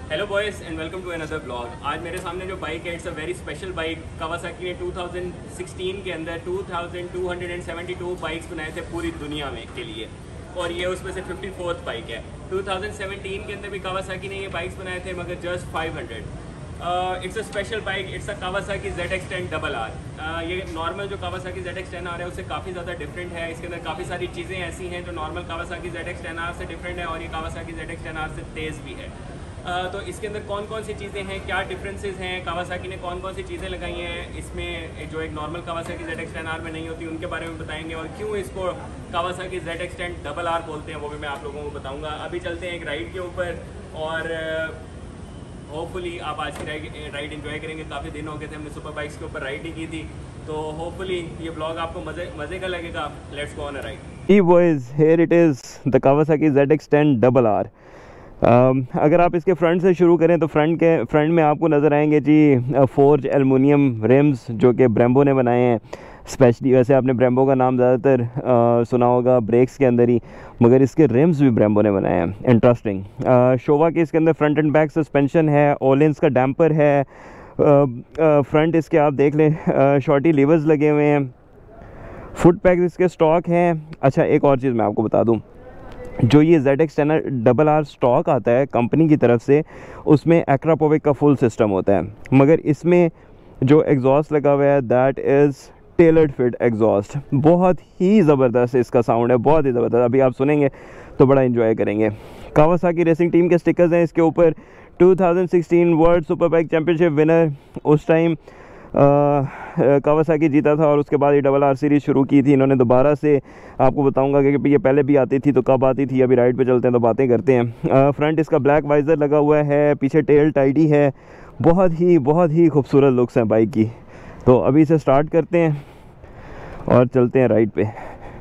Hello boys and welcome to another blog. आज मेरे सामने जो बाइक है it's a very special bike. Kawasaki ने 2016 के अंदर 2272 बाइक्स बनाए थे पूरी दुनिया में के लिए, और ये उसमें से 54th बाइक है। 2017 के अंदर भी कावासाकी ने ये बाइक्स बनाए थे, मगर just 500। It's a special bike, it's a Kawasaki ZX10 RR। ये नॉर्मल जो कावासाकी ZX10 RR है उससे काफ़ी ज़्यादा डिफरेंट है। इसके अंदर काफ़ी सारी चीज़ें ऐसी हैं जो नॉर्मल कावासाकी ZX10 RR से डिफरेंट है, और ये कावासाकी ZX10 RR से तेज़ भी है। तो इसके अंदर कौन कौन सी चीज़ें हैं, क्या डिफरेंसेस हैं, कावासाकी ने कौन कौन सी चीज़ें लगाई हैं इसमें जो एक नॉर्मल कावासाकी ZX10 RR में नहीं होती, उनके बारे में बताएंगे, और क्यों इसको कावासाकी ZX10 RR बोलते हैं वो भी मैं आप लोगों को बताऊंगा। अभी चलते हैं एक राइड के ऊपर, और होपफुली आप आज की राइड एंजॉय करेंगे। काफ़ी दिन हो गए थे हमने सुपर बाइक्स के ऊपर राइड नहीं की थी, तो होपफुली ये ब्लॉग आपको मज़े का लगेगा। Let's go on a ride. Hey boys, here it is, the Kawasaki ZX10 RR। अगर आप इसके फ्रंट से शुरू करें तो फ्रंट में आपको नज़र आएंगे जी फोर्ज एलुमिनियम रिम्स जो कि ब्रेम्बो ने बनाए हैं स्पेशली। वैसे आपने ब्रेम्बो का नाम ज़्यादातर सुना होगा ब्रेक्स के अंदर ही, मगर इसके रिम्स भी ब्रेम्बो ने बनाए हैं। इंटरेस्टिंग। शोवा के इसके अंदर फ्रंट एंड बैक सस्पेंशन है, ओलिंस का डैम्पर है, फ्रंट इसके आप देख लें शॉर्टी लीवर्स लगे हुए हैं, फुट पैक इसके स्टॉक हैं। अच्छा, एक और चीज़ मैं आपको बता दूं, जो ये ZX10 RR स्टॉक आता है कंपनी की तरफ से, उसमें एक्रापोविक का फुल सिस्टम होता है, मगर इसमें जो एग्जॉस्ट लगा हुआ है that is tailored fit exhaust. बहुत ही ज़बरदस्त इसका साउंड है, बहुत ही ज़बरदस्त। अभी आप सुनेंगे तो बड़ा इन्जॉय करेंगे। कावासाकी रेसिंग टीम के स्टिकर्स हैं इसके ऊपर। 2016 world super bike championship winner, उस टाइम कावासाकी जीता था, और उसके बाद ये RR सीरीज़ शुरू की थी इन्होंने दोबारा से। आपको बताऊंगा कि ये पहले भी आती थी तो कब आती थी, अभी राइड पे चलते हैं तो बातें करते हैं। फ्रंट इसका ब्लैक वाइज़र लगा हुआ है, पीछे टेल टाइडी है, बहुत ही खूबसूरत लुक्स हैं बाइक की। तो अभी इसे स्टार्ट करते हैं और चलते हैं राइड पे।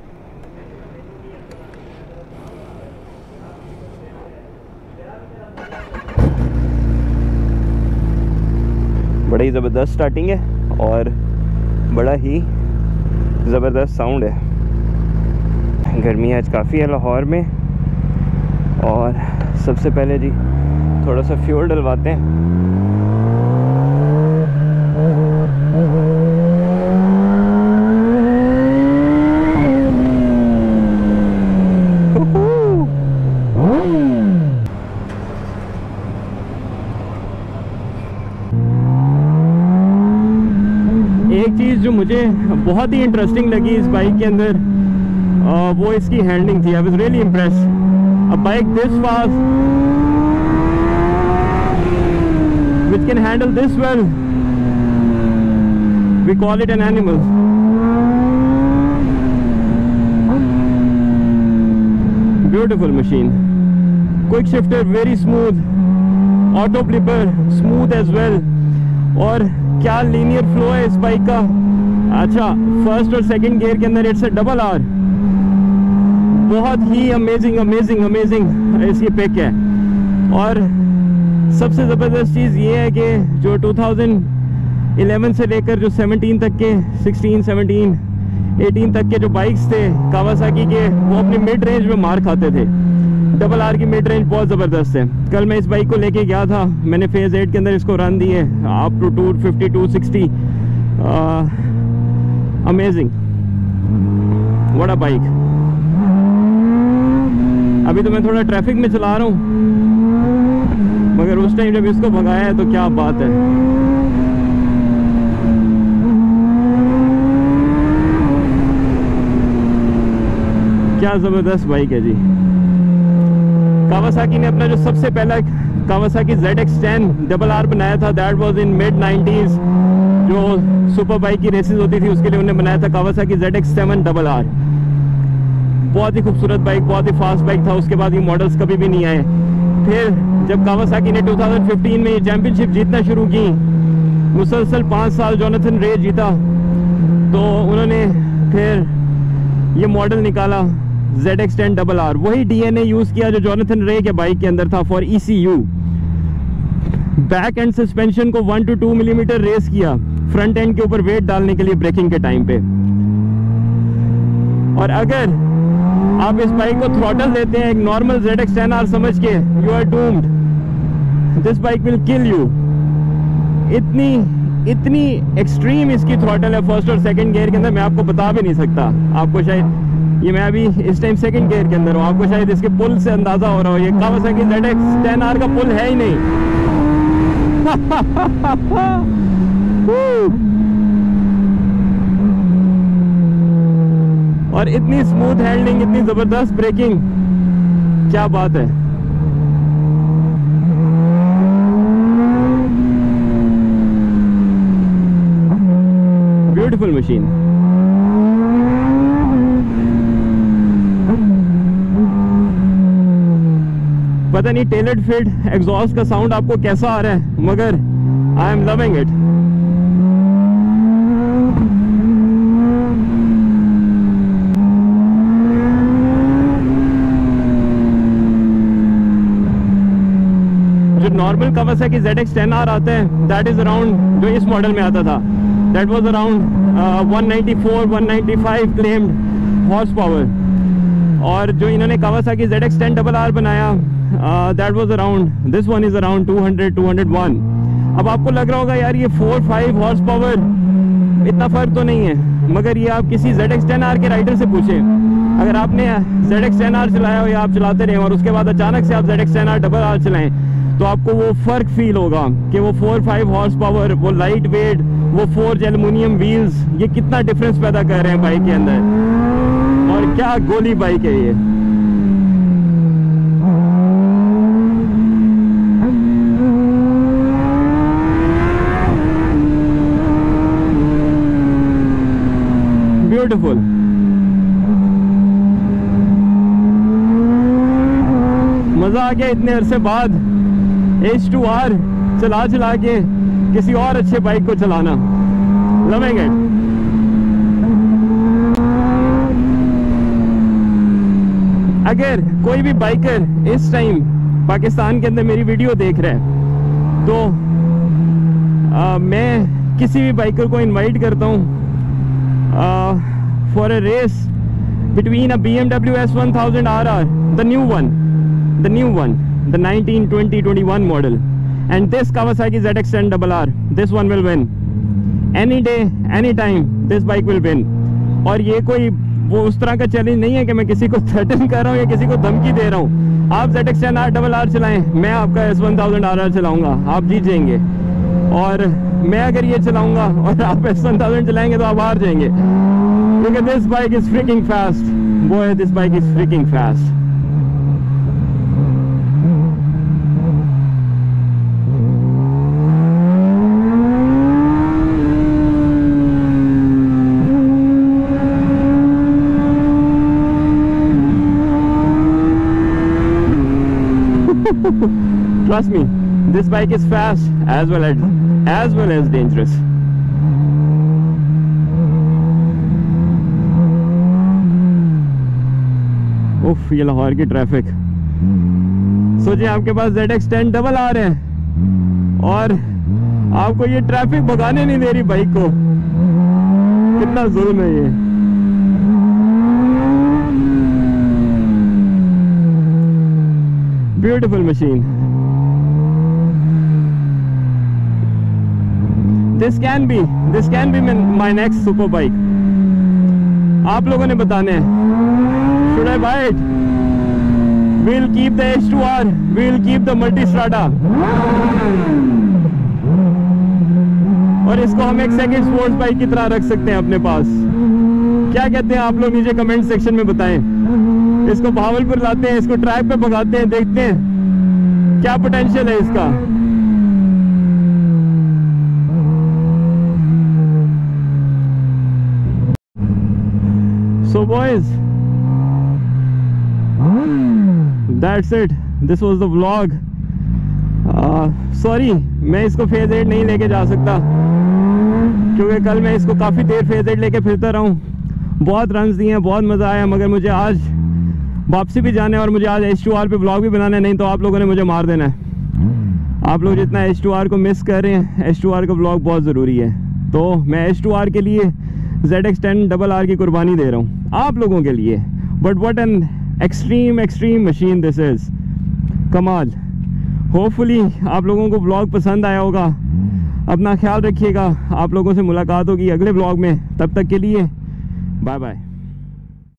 बड़ा ही ज़बरदस्त स्टार्टिंग है और बड़ा ही ज़बरदस्त साउंड है। गर्मी आज काफ़ी है लाहौर में, और सबसे पहले जी थोड़ा सा फ्यूल डलवाते हैं। एक चीज़ जो मुझे बहुत ही इंटरेस्टिंग लगी इस बाइक के अंदर, वो इसकी हैंडलिंग थी। I was really impressed. A bike this fast which can handle this well, we call it an animal. Beautiful machine. Quick shifter very smooth, auto blipper smooth as well, और क्या linear flow है इस bike का। अच्छा, first और second gear के अंदर it's a RR। बहुत ही अमेजिंग इसकी पिक है। और सबसे ज़बरदस्त चीज़ ये है कि जो 2011 से लेकर जो 17 तक के 16, 17, 18 तक के जो बाइक्स थे कावासाकी के, वो अपनी मिड रेंज में मार खाते थे। RR की मिड रेंज बहुत ज़बरदस्त है। कल मैं इस बाइक को लेके गया था, मैंने फेज़ 8 के अंदर इसको रन दी है up to 250 260। Amazing, what a bike. अभी तो मैं थोड़ा ट्रैफिक में चला रहा हूँ, मगर उस टाइम जब इसको भगाया है तो क्या बात है। क्या ज़बरदस्त बाइक है जी। कावासाकी ने अपना जो सबसे पहला कावासाकी ZX10 RR बनाया था, that was in mid 90s। जो सुपर बाइक की रेसेस होती थी उसके लिए उन्होंने बनाया था कावासाकी ZX7 RR। बहुत ही खूबसूरत बाइक, बहुत ही फास्ट बाइक था। उसके बाद ये मॉडल्स कभी भी नहीं आए। फिर जब कावासाकी ने 2015 में ये चैम्पियनशिप जीतना शुरू की, मुसलसल 5 साल जोनाथन रे जीता, तो उन्होंने फिर ये मॉडल निकाला ZX10 RR। वही DNA यूज़ किया जो जोनाथन रे के बाइक के अंदर था for ECU। Back end suspension को 1 to 2 मिलीमीटर रेस किया फ्रंट एंड के ऊपर वेट डालने के लिए ब्रेकिंग के टाइम पे। और अगर आप इस बाइक को थ्रॉटल देते हैं एक नॉर्मल ZX10R समझ के, you are doomed. This bike will kill you. इतनी एक्सट्रीम इसकी थ्रॉटल है फर्स्ट और सेकंड गियर के अंदर, मैं आपको बता भी नहीं सकता। आपको शायद ये मैं अभी इस टाइम सेकंड गियर के अंदर हूँ, आपको शायद इसके पुल से अंदाजा हो रहा हो, ये कावासाकी ZX-10R का पुल है ही नहीं। और इतनी स्मूथ हैंडलिंग, इतनी जबरदस्त ब्रेकिंग, क्या बात है। Beautiful machine. पता नहीं टेलर्ड फिट एग्जॉस्ट का साउंड आपको कैसा आ रहा है, मगर आई एम लविंग इट। जो नॉर्मल कावासाकी ZX-10R आते हैं, दैट इज अराउंड, जो इस मॉडल में आता था, that was around 194-195 claimed horse power. और जो इन्होंने कावासाकी ZX-10RR बनाया, that was around, this one is around 200-201। अब आपको लग रहा होगा यार ये 4-5 हॉर्स पावर इतना फर्क तो नहीं है, मगर ये आप किसी ZX-10R के राइडर से पूछें। अगर आपने ZX-10R चलाया हो या आप चलाते रहे और उसके बाद अचानक से आप ZX-10RR चलाएं, तो आपको वो फर्क फील होगा कि वो 4-5 हॉर्स पावर, वो लाइट वेट, वो फोर्ज एल्युमिनियम व्हील्स, ये कितना डिफरेंस पैदा कर रहे हैं बाइक के अंदर। और क्या गोली बाइक है ये। ब्यूटीफुल। मजा आ गया इतने अरसे बाद H2R चला के किसी और अच्छे बाइक को चलाना। Loving it. अगर कोई भी बाइकर इस टाइम पाकिस्तान के अंदर मेरी वीडियो देख रहा है, तो मैं किसी भी बाइकर को इनवाइट करता हूँ for a race between a BMW S1000RR, the new one, the 19-20-21 model, and this Kawasaki ZX-10RR. This one will win any day, any time. This bike will win. और ये कोई वो उस तरह का चैलेंज नहीं है कि मैं किसी को थ्रेटन कर रहा हूँ या किसी को धमकी दे रहा हूँ। आप ZX-10RR चलाएं, मैं आपका S1000RR चलाऊंगा, आप जीत जाएंगे। और मैं अगर ये चलाऊंगा और आप S1000 चलाएंगे तो आप हार जाएंगे, क्योंकि this bike is freaking fast boy, this bike is freaking fast. Trust me, this bike is fast as well as dangerous. उफ, ये लाहौर की ट्रैफिक। सोचिए आपके पास ZX-10RR है और आपको ये ट्रैफिक भगाने नहीं दे रही बाइक को। कितना जुल्म है ये। Beautiful machine. This can be my next super bike. आप लोगों ने बताने हैं, should I buy it? We'll keep the H2R, we'll keep the Multistrada, और इसको हम एक सेकंड स्पोर्ट्स बाइक की तरह रख सकते हैं अपने पास। क्या कहते हैं आप लोग, नीचे कमेंट सेक्शन में बताएं। इसको भावलपुर लाते हैं, इसको ट्रैक पे भगाते हैं, देखते हैं क्या पोटेंशियल है इसका। So boys, that's it. This was the vlog. Sorry, मैं इसको फेज 8 नहीं लेके जा सकता, क्योंकि कल मैं इसको काफ़ी देर फेज 8 लेके फिरता रहा हूँ। बहुत रन्स दिए हैं, बहुत मज़ा आया, मगर मुझे आज वापसी भी जाना है और मुझे आज H2R पे व्लॉग भी बनाना है, नहीं तो आप लोगों ने मुझे मार देना है। आप लोग जितना H2R को मिस कर रहे हैं, H2R का व्लॉग बहुत ज़रूरी है। तो मैं H2R के लिए ZX-10RR की कुर्बानी दे रहा हूँ आप लोगों के लिए। But what an extreme machine this is. कमाल, होपफुली आप लोगों को व्लॉग पसंद आया होगा। अपना ख्याल रखिएगा, आप लोगों से मुलाकात होगी अगले व्लॉग में, तब तक के लिए बाय बाय।